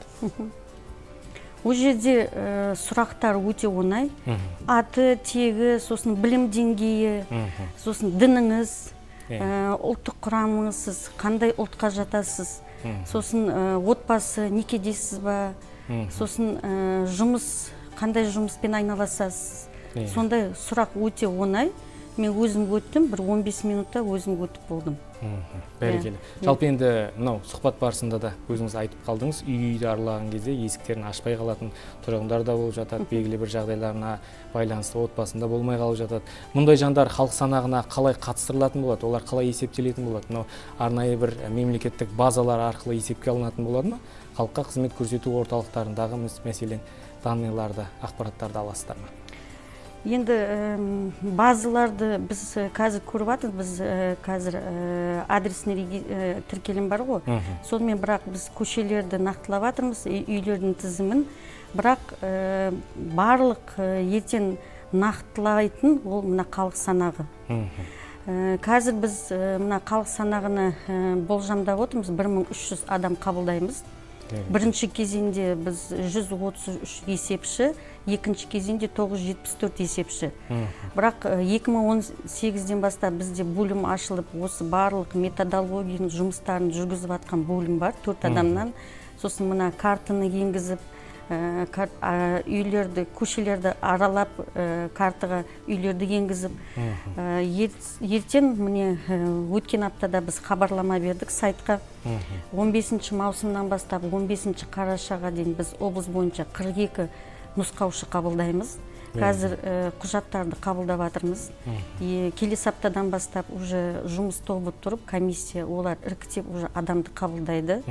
Speaker 7: Ол жерде сұрақтар өте оңай. Аты, тегі, сосын білім деңгейі, сосын дініңіз, ұлттық құрамыңыз, сіз қандай ұлтқа жатасыз, сосын отбасы, некедесіз ба, сосын жұмыс, қандай жұмыспен айналасасыз. Сондай сұрақ өте оңай. Мен өзім өттім, бір 15 минутта өзім өтіп болдым.
Speaker 1: Бәрекелі. Жалпы енді мынау сұхбат барысында да өзіңіз айтып қалдыңыз, үйді аралаған кезде есіктерін ашпай қалатын тұрғындар да болып жатады, белгілі бір жағдайларына байланысты отбасында болмай қалып жатады. Мұндай жандар халық санағына қалай қатыстырылатын болады, олар қалай есептелетін болады? Мынау арнайы бір мемлекеттік базалар арқылы есепке алынатын болады ма? Халыққа қызмет көрсету орталықтарындағы мәселен данныйларды, ақпараттарды аласыздар ма?
Speaker 7: Енді базаларды біз қазір көріп жатырмыз, біз қазір адресный тіркелім бар ғой. Сонымен бірақ біз көшелерді нақтылап жатырмыз, үйлердің тізімін. Бірақ барлық ертең нақтылайтын ол мына халық санағы. Қазір біз мына халық санағына болжамдап отырмыз, 1300 адам қабылдаймыз. Бірінші кезеңде біз 133 есепші, екінші кезеңде 974 есепші. Бірақ 2018-ден бастап бізде бөлім ашылып, осы барлық методологияның жұмыстарын жүргізіп атқан бөлім бар, 4 адамнан. Сосын мына картаны енгізіп, үйлерді, көшелерді аралап, картаға үйлерді енгізіп. Ертең міне өткен аптада біз хабарлама бердік сайтқа. 15 маусымнан бастап 15 қарашаға дейін біз облыс бойынша 42 нұсқаушы қабылдаймыз. Қазір құжаттарды қабылдап жатырмыз. Келесі аптадан бастап уже жұмыс тобы тұрып, комиссия олар іріктеп уже адамды қабылдайды.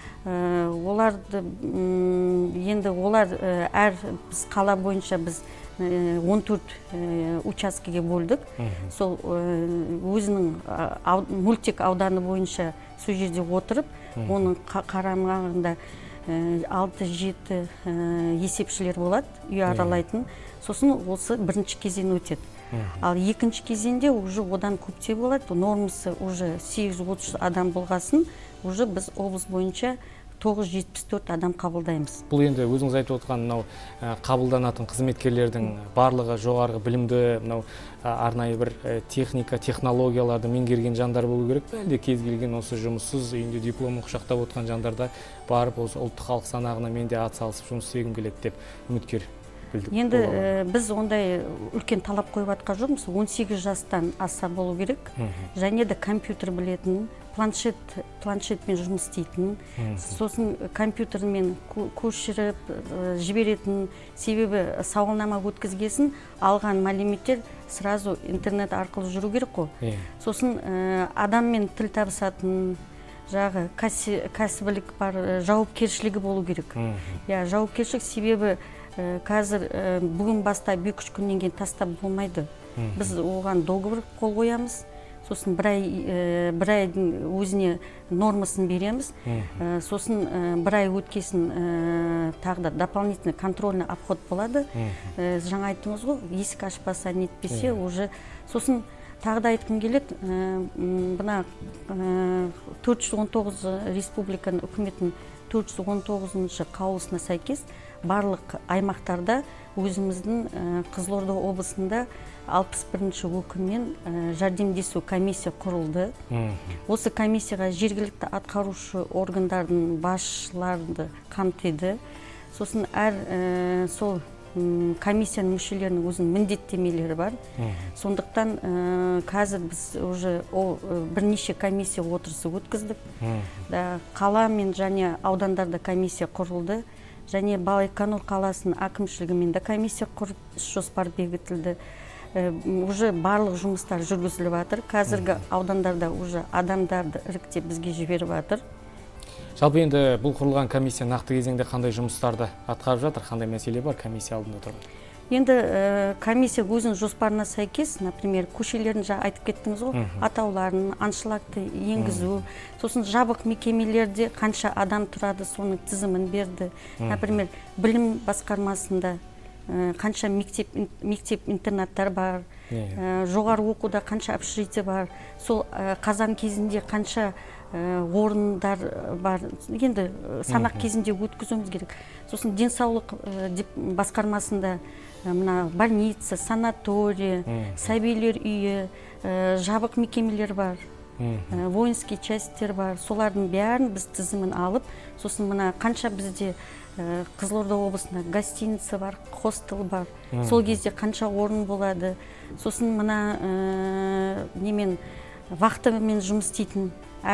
Speaker 7: Оларды енді олар әр біз қала бойынша біз 14 учаскеге бөлдік. Сол өзінің мөлтек ауданы бойынша сол жерде отырып, оның қарамағында 6-7 есепшілер болады, үй аралайтын. Сосын осы бірінші кезең өтеді. Ал екінші кезеңде уже одан көптеу болады. Нормасы уже 830 адам болғасын, уже біз облыс бойынша 974 адам қабылдаймыз.
Speaker 1: Бұл енді өзіңіз айтып отырған мынау қабылданатын қызметкерлердің барлығы жоғарғы білімді, мынау арнайы бір техника, технологияларды меңгерген жандар болу керек пе? Әлде кез келген осы жұмыссыз үйінде дипломын құшақтап отырған жандарда барып осы ұлттық халық санағына мен де атсалысып жұмыс істегім келеді деп үміткер білдік.
Speaker 7: Енді біз ондай үлкен талап қойып атқан жоқпыз. 18 жастан аса болу керек. Және де компьютер білетін, планшетпен жұмыс істейтін, сосын компьютермен көшіріп жіберетін, себебі сауалнама өткізгесін алған мәліметтер сразу интернет арқылы жүру керек қой. Сосын адаммен тіл табысатын, жағы кәсібілік бар, жауапкершілігі болу керек. Жауапкершілік себебі қазір бүгін бастап 2-3 күннен кейін тастап болмайды. біз оған договор қол қоямыз. Сосын бір айдың өзіне нормасын береміз. Сосын бір ай өткесін тағы да дополнительный контрольный обход болады. Жаңа айттыңыз ғой, есік ашпаса нетпесе уже. Сосын тағы да айтқым келеді, бұна 419 республиканың үкіметтің 419 қаулысына сәйкес барлық аймақтарда өзіміздің Қызылорда облысында 61-ші өкіммен жәрдемдесу комиссия құрылды. Осы комиссияға жергілікті атқарушы органдардың басшыларды қамтиды. Сосын сол комиссияның мүшелерінің өзінің міндеттемелері бар. Сондықтан қазір біз уже бірнеше комиссия отырысы өткіздік. Қала мен және аудандарда комиссия құрылды. Және Байқоңыр қаласының әкімшілігімен де комиссия құрып, жоспар бекітілді. Уже барлық жұмыстар жүргізіліп жатыр. Қазіргі аудандарда уже адамдарды іріктеп бізге жіберіп жатыр.
Speaker 1: Жалпы енді бұл құрылған комиссия нақты кезеңде қандай жұмыстарды атқарып жатыр, қандай мәселе бар комиссия алдында тұрған?
Speaker 7: Енді комиссия өзінің жоспарына сәйкес, например, көшелерін айтып кеттіңіз ғой, атауларын, аншлагты енгізу, сосын жабық мекемелерде қанша адам тұрады, соның тізімін берді. Например, білім басқармасында қанша мектеп-интернаттар бар, жоғары оқуда қанша общежитие бар, сол қазан кезінде қанша орындар бар, енді санақ кезінде өткізуіміз керек. Сосын денсаулық басқармасында больница, санаторий, сәбилер үйі, жабық мекемелер бар, воинский частьтер бар. Солардың бәрін біз тізімін алып, сосын қанша бізде Қызылорда облысында гостиница бар, хостел бар. Сол кезде қанша орын болады. Сосын немен вахтамен жұмыс істейтін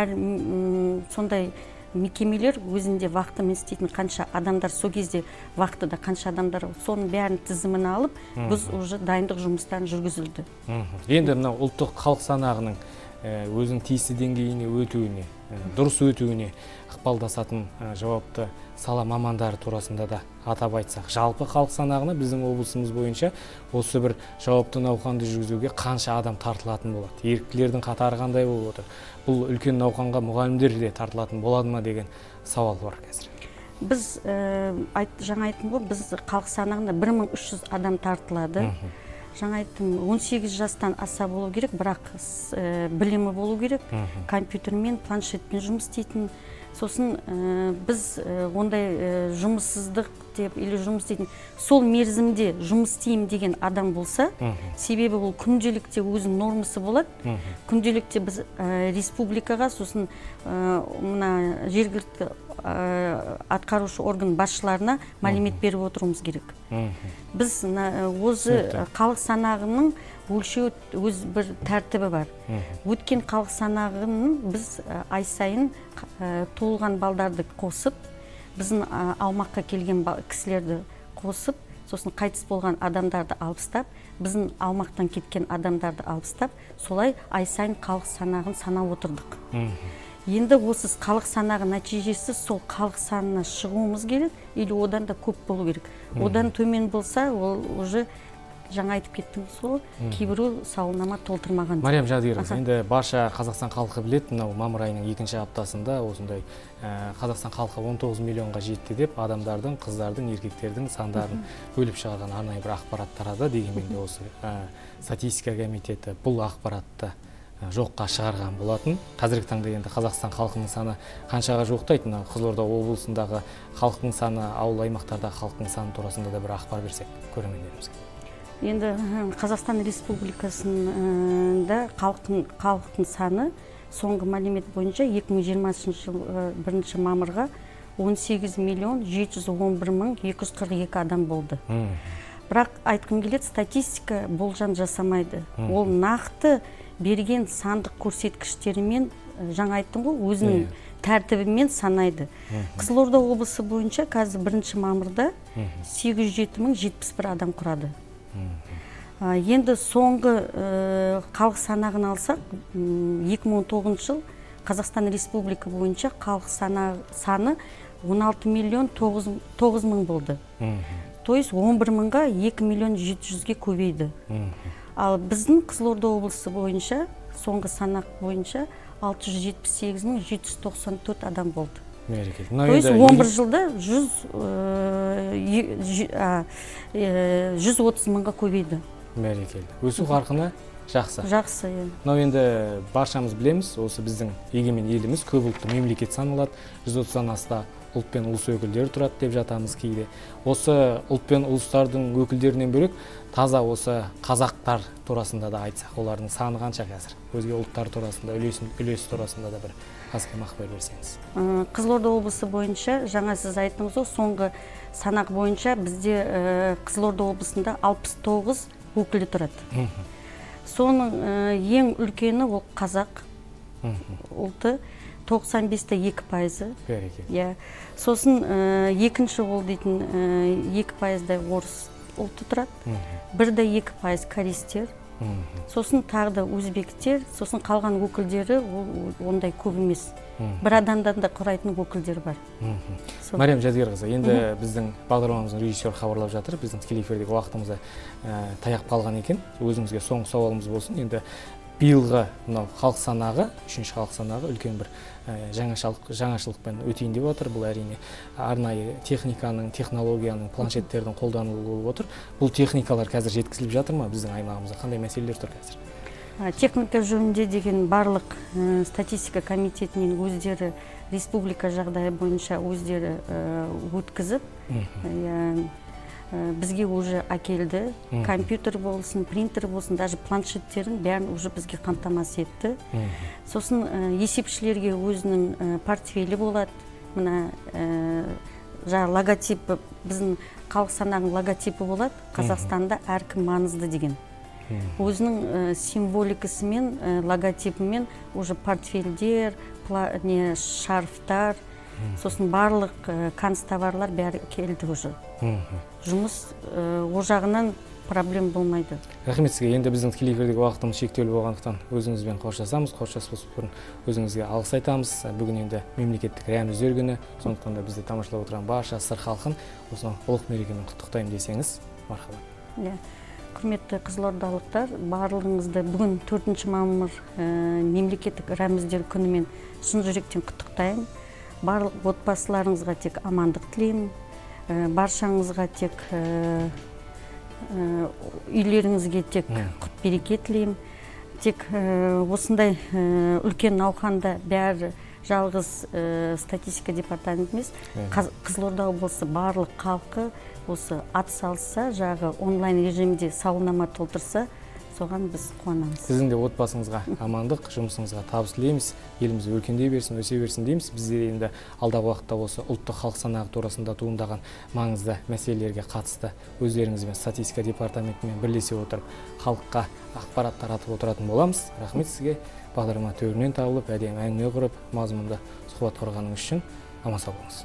Speaker 7: сондай мекемелер өзінде вахтамен істейтін қанша адамдар, сол кезде вахтада қанша адамдар, соның бәрін тізімін алып, біз уже дайындық жұмыстарын жүргізілді.
Speaker 1: Енді ұлттық халық санағының өзінің тиісті деңгейіне өтуіне, дұрыс өтуіне ықпалдасатын жауапты сала мамандары турасында да атап айтсақ, жалпы халық санағына біздің облысымыз бойынша осы бір жауапты науқанды жүргізуге қанша адам тартылатын болады? Еріктілердің қатары қандай болып отыр? Бұл үлкен науқанға мұғалімдер де тартылатын болады ма деген сауал бар қазір.
Speaker 7: Біз жаңа айттым ғой, біз халық санағында 1300 адам тартылады. Жаңа айттым, 18 жастан аса болу керек, бірақ білімі болу керек, компьютермен, планшетпен жұмыс істейтін. Сосын біз ондай жұмыссыздық деп, или жұмыс істейтін, сол мерзімде жұмыс істеймін деген адам болса, себебі ол күнделікте өзінің нормасы болады. Күнделікте біз республикаға, сосын жергілікті атқарушы орган басшыларына мәлімет беріп отыруымыз керек. Біз өзі халық санағының өлшеу өз бір тәртібі бар. Өткен халық санағының біз ай сайын толған балдарды қосып, біздің аумаққа келген кісілерді қосып, сосын қайтыс болған адамдарды алыстап, біздің аумақтан кеткен адамдарды алыстап, солай ай сайын халық санағын санап отырдық. Енді осы халық санағы нәтижесі сол халық санына шығуымыз керек, или одан да көп болу керек. Одан төмен болса, ол уже жаңа айтып кеттіңіз сол, кейбірі сауалнама толтырмаған.
Speaker 1: Мариям Жадырқызы, енді барша Қазақстан халқы білет, мамыр айының 2-ші аптасында осындай Қазақстан халқы 19 миллионға жетті деп, адамдардың, қыздардың, еркектердің сандарын бөліп шығарған арнайы бір ақпарат тарады. Дегенмен де осы статистика комитеті бұл ақпаратты жоққа шығарған болатын. Қазіргі таңда енді Қазақстан халқының саны қаншаға жуықтайды? Қызылорда облысындағы халықтың саны, ауыл аймақтардағы халықтың саны турасында да бір ақпар берсек көрермендерімізге.
Speaker 7: Енді Қазақстан Республикасында халықтың саны соңғы мәлімет бойынша 2020 жыл 1 мамырға 18 миллион 711 мың 242 адам болды. Бірақ айтқым келеді, статистика болжам жасамайды. Ол нақты берген сандық көрсеткіштерімен, жаңа айттым ғой, өзінің тәртібімен санайды. Қызылорда облысы бойынша қазір 1 мамырда 807 мың 71 адам құрады. Енді соңғы халық санағын алсақ, 2019 жыл Қазақстан Республика бойынша халық саны 16 миллион 9 мың болды. То есть 11 мыңға 2 миллион 700-ге көбейді. Ал біздің Қызылорда облысы бойынша, соңғы санақ бойынша 678.794 адам болды. То есть 11 жылда 130 мыңға көбейді.
Speaker 1: Бәрекелді. Өсу қарқыны жақсы.
Speaker 7: Жақсы,
Speaker 1: Мынау енді баршамыз білеміз, осы біздің егемен еліміз көп ұлтты мемлекет саналады. 130-нан аста ұлт пен ұлыс өкілдері тұрады деп жатамыз кейде. Осы ұлт пен ұлыстардың өкілдерінен бөлек таза осы қазақтар турасында да айтсақ, олардың саны қанша қазір? Өзге ұлттар турасында, үлес турасында да бір аз кем ақпар берсеңіз.
Speaker 7: Қызылорда облысы бойынша, жаңа сіз айттыңыз ғой, соңғы санақ бойынша бізде Қызылорда облысында 69 өкілі тұрады. Соның ең үлкені ол қазақ ұлты, 95-2%. Сосын екінші ол дейтін 2%-дай орыс ұлты тұрады, 1-2% корейстер, сосын тағы да өзбектер, сосын қалған өкілдері ондай көп емес. Бір адамдан да құрайтын өкілдер бар.
Speaker 1: Мариям Жазгерқызы, енді біздің бағдарламамыздың режиссері хабарлап жатыр, біздің тікелей эфирдегі уақытымызда таяп қалған екен. Өзіңізге соңғы сауалымыз болсын. Енді биылғы мынау халық санағы, 3-ші халық санағы үлкен бір жаңашылықпен өтейін деп отыр. Бұл әрине арнайы техниканың, технологияның, планшеттердің қолданылуы болып отыр. Бұл техникалар қазір жеткізіліп жатыр ма біздің аймағымызда? Қандай мәселелер тұр қазір?
Speaker 7: Техника жөнінде деген барлық статистика комитетінен өздері республика жағдайы бойынша өздері өткізіп, бізге уже әкелді. Компьютер болсын, принтер болсын, даже планшеттерін бәрін уже бізге қамтамасыз етті. Сосын есепшілерге өзінің портфелі болады. Мына логотипі, біздің халық санағының логотипі болады. Қазақстанда әркім маңызды деген. Өзінің символикасымен, логотипімен уже портфельдер, шарфтар, сосын барлық канцтоварлар бәрі келді уже. Жұмыс о жағынан проблем болмайды.
Speaker 1: Рахмет сізге. Енді біздің тікелей эфирдегі уақытымыз шектеулі болғандықтан өзіңізбен қоштасамыз. Қоштасып бұрын өзіңізге алғыс айтамыз. Бүгін енді мемлекеттік рәміздер күні, сондықтан да бізді тамашалап отырған барша сыр халқын осынау ұлық мерекемен құттықтаймын десеңіз, мархабат.
Speaker 7: Құрметті қызылордалықтар, барлығыңызды бүгін 4 мамыр мемлекеттік рәміздер күнімен шын жүректен құттықтаймын. Барлық отбасыларыңызға тек амандық тілеймін. Баршаңызға тек үйлеріңізге тек құт береке тілеймін. Тек осындай үлкен науқанда бәрі жалғыз статистика департамент емес, Қызылорда облысы барлық халқы осы ат салса, жағы онлайн режимде сауалнама толтырса, соған біз қуанамыз.
Speaker 1: Сіздің де отбасыңызға амандық, жұмысыңызға табыс тілейміз. Еліміз өркендей берсін, өсе берсін дейміз. Бізде енді алдағы уақытта осы ұлттық халық санағы турасында туындаған маңызды мәселелерге қатысты өздеріңізбен статистика департаментімен бірлесе отырып, халыққа ақпарат таратып отыратын боламыз. Рахмет сізге. Бағдарлама төрінен табылып, әдемі әңгіме құрып, мазмұнды сұхбат құрғаныңыз үшін аман сау болыңыз.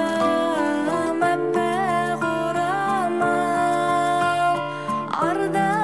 Speaker 2: Arda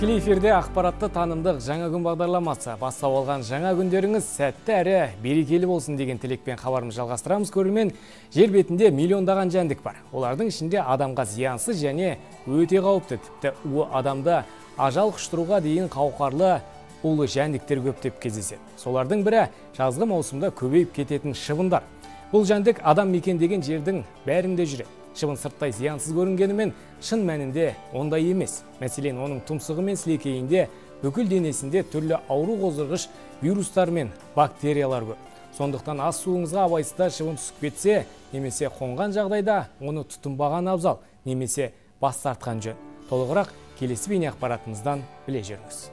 Speaker 1: Тікелей эфирде ақпаратты танымдық жаңа күн бағдарламасы. Бастап алған жаңа күндеріңіз сәтті әрі берекелі болсын деген тілекпен хабарымызды жалғастырамыз. Көрермен, жер бетінде миллиондаған жәндік бар. Олардың ішінде адамға зиянсыз және өте қауіпті, тіпті адамды ажал құштыруға дейін қауқарлы улы жәндіктер көптеп кездеседі. Солардың бірі жазғы маусымда көбейіп кететін шыбындар. Бұл жәндік адам мекендеген жердің бәрінде жүреді. Шыбын сырттай зиянсыз көрінгенімен, шын мәнінде ондай емес. Мәселен, оның тұмсығы мен сілекейінде, бүкіл денесінде түрлі ауру қоздырғыш вирустар мен бактериялар көп. Сондықтан ас суыңызға абайсызда шыбын түсіп кетсе, немесе қонған жағдайда оны тұтынбаған абзал, немесе бас тартқан жөн. Толығырақ келесі бейне ақпаратымыздан біле жүріңіз.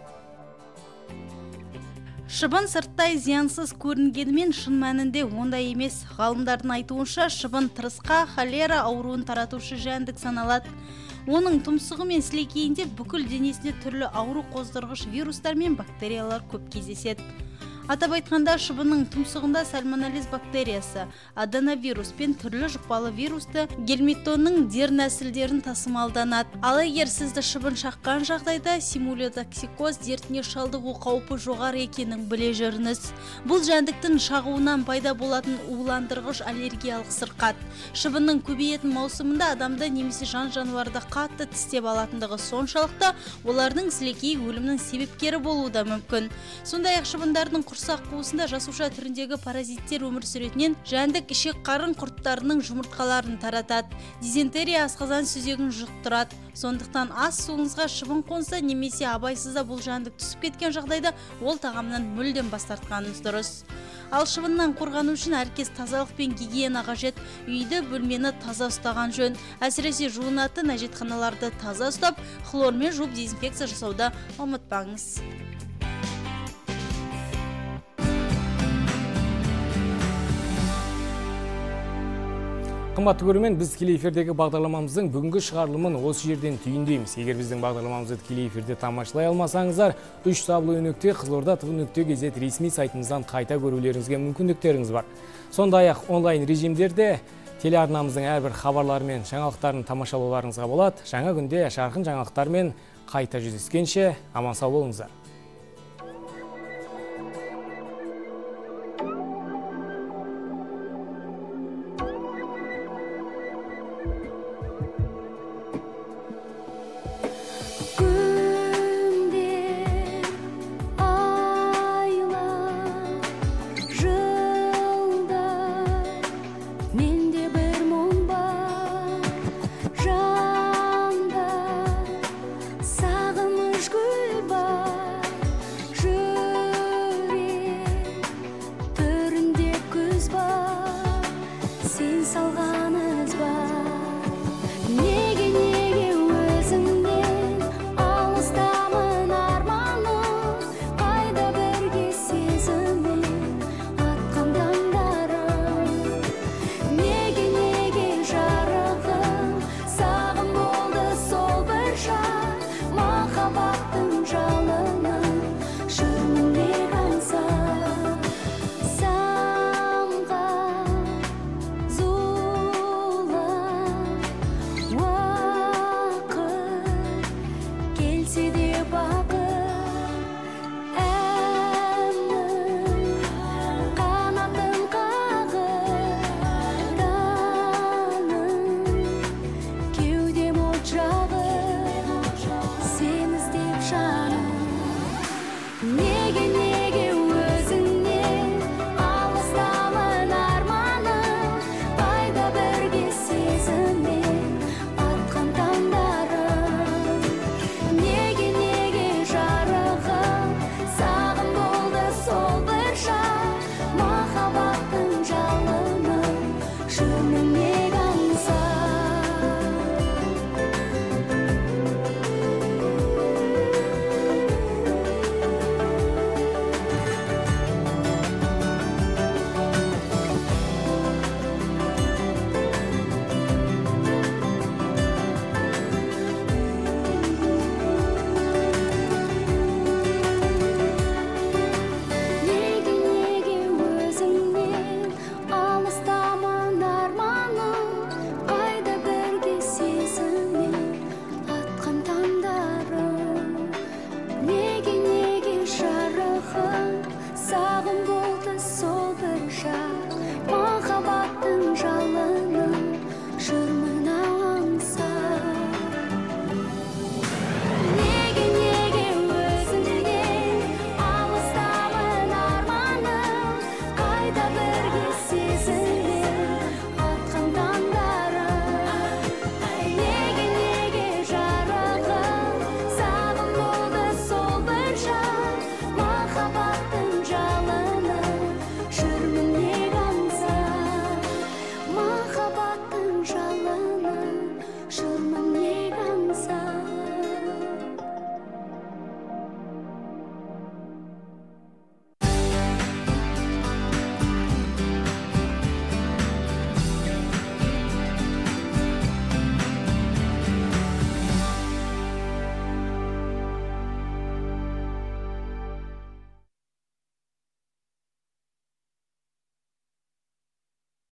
Speaker 8: Шыбын сырттай зиянсыз көрінгенімен шын мәнінде ондай емес. Ғалымдардың айтуынша шыбын тырысқа, холера ауруын таратушы жәндік саналады. Оның тұмсығы мен сілекейінде бүкіл денесінде түрлі ауру қоздырғыш вирустар мен бактериялар көп кездеседі. Атап айтқанда, шыбынның тұмсығында сальмонеллез бактериясы, аденовирус пен түрлі жұқпалы вирусты гельминтонның дернәсілдерін тасымалданады. Ал егер сізді шыбын шаққан жағдайда симулотоксикоз дертіне шалдығу қаупі жоғары екенін біле жүріңіз. Бұл жәндіктің шағуынан пайда болатын уландырғыш аллергиялық сырқат. Шыбынның көбейетін маусымында адамды немесе жан жануарды қатты тістеп алатындығы соншалықты, олардың сілекей өлімнің себепкері болуы да мүмкін. Сондай-ақ шыбындардың құрсақ қуысында жасуша түріндегі паразиттер өмір сүретінен жәндік ішек қарын құрттарының жұмыртқаларын таратады. Дизентерия асқазан сүзегін жұқтырады. Сондықтан ас суыңызға шыбын қонса немесе абайсызда бұл жәндік түсіп кеткен жағдайда ол тағамнан мүлдем бас тартқаныңыз дұрыс. Ал шыбыннан қорғану үшін әркез тазалық пен гигиена қажет. Үйді, бөлмені таза ұстаған жөн. Әсіресе жуынатын әжетханаларды таза ұстап, хлормен жуып дезинфекция жасауды ұмытпаңыз.
Speaker 1: Қымбатты көрермен, біз тікелей эфирдегі бағдарламамыздың бүгінгі шығарылымын осы жерден түйіндейміз. Егер біздің бағдарламамызды тікелей эфирде тамашалай алмасаңыздар, 3w.қызылорда.kz ресми сайтымыздан қайта көрулеріңізге мүмкіндіктеріңіз бар. Сондай-ақ онлайн режимдерде телеарнамыздың әрбір хабарлары мен жаңалықтарын тамашалауларыңызға болады. Жаңа күнде жарқын жаңалықтармен қайта жүздескенше аман сау болыңыздар.